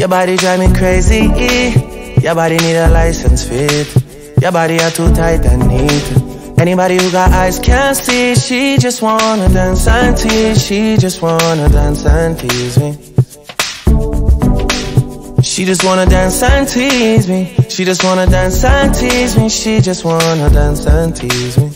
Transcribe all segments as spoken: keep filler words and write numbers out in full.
Your body drive me crazy. Your body need a license fit. Your body are too tight and neat. Anybody who got eyes can't see. She just wanna dance and tease. She just wanna dance and tease me. She just wanna dance and tease me. She just wanna dance and tease me. She just wanna dance and tease me.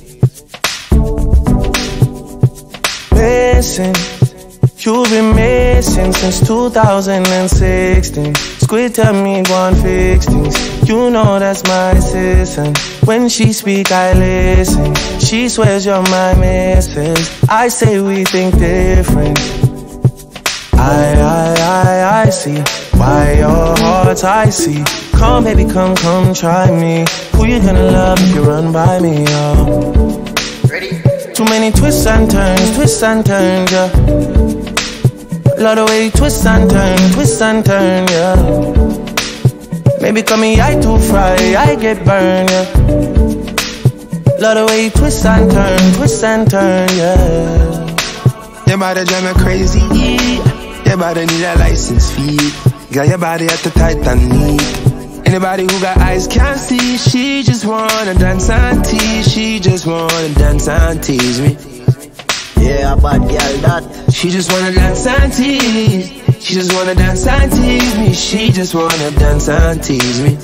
Listen, you've been missing since two thousand sixteen. Squid tell me gwan fix things. You know that's my assistant. When she speak, I listen. She swears you're my missus. I say we think different. I, I, I, I see why your heart's icy. Come baby, come, come try me. Who you gonna love if you run by me, oh? Ready? Too many twists and turns, twists and turns, yeah. Love the way you twist and turn, twist and turn, yeah. Maybe call me I too fry, I get burned, yeah. Love the way you twist and turn, twist and turn, yeah. Your body drive me crazy, your body need a license fee. Got your body at the tight and neat. Anybody who got eyes can't see. She just wanna dance and tease. She just wanna dance and tease me. Yeah, bad girl that. She just wanna dance and tease. She just wanna dance and tease me. She just wanna dance and tease me.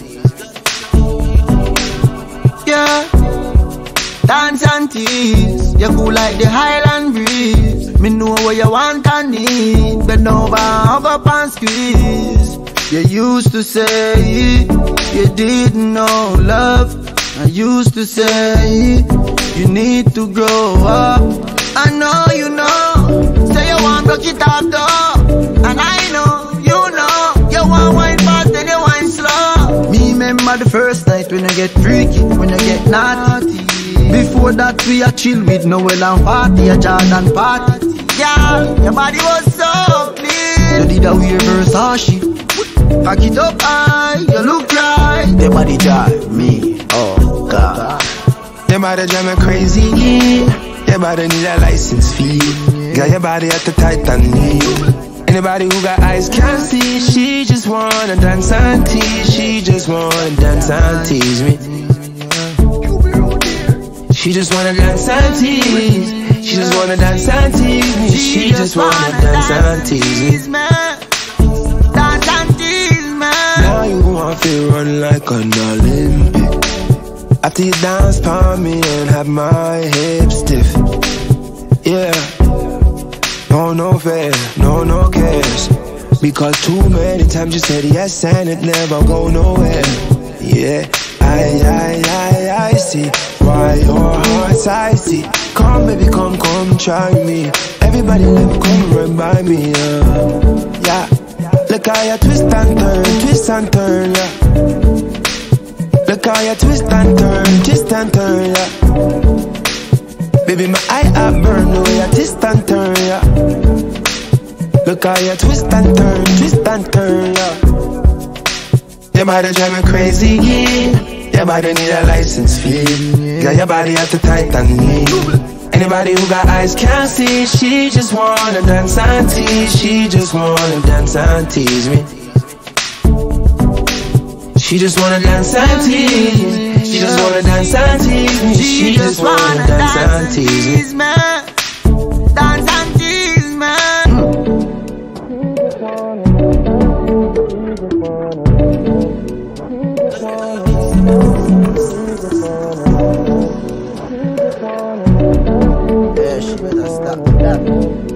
Yeah, dance and tease. You cool like the Highland breeze. Me know what you want and need. Bend over, hug up and squeeze. You used to say you didn't know love. I used to say you need to grow up. I know you know. Say you want to get up though. And I know, you know. You want wine fast and you wine slow. Me remember the first night when you get freaky, when you get naughty. Before that we a chill with Noel and party, a Jordan party. Yeah, your body was so clean. You did a weird Versace. Pack it up high, you look right. Your body drive me, oh God. Your body drive me crazy. Your body need a license fee. Got your body at the tight and neat. Anybody who got eyes can't see. She just wanna dance and tease. She just wanna dance and tease me. She just wanna dance and tease. She just wanna dance and tease me. She just wanna dance and tease me. Dance and tease me. Now you want to run like an Olympic. After you dance for me and have my hips stiff. Yeah. No, no fair, no, no cares. Because too many times you said yes and it never go nowhere. Yeah, I, I, I, I see why your heart's icy. Come baby, come, come try me. Everybody let me come run by me, uh. Yeah. Look how you twist and turn, twist and turn, yeah. Look how you twist and turn, twist and turn, yeah. Baby, my eye up burn the way you twist and turn, yeah. Look how you twist and turn, twist and turn, yeah. Your body drive me crazy, yeah. Your body need a license fee. Got your body at the tight and neat. Anybody who got eyes can't see. She just wanna dance and tease. She just wanna dance and tease me. She just wanna dance and tease. She just wanna dance and tease me. She just wanna dance and tease me. Dance and tease me. Yeah, she better stop that.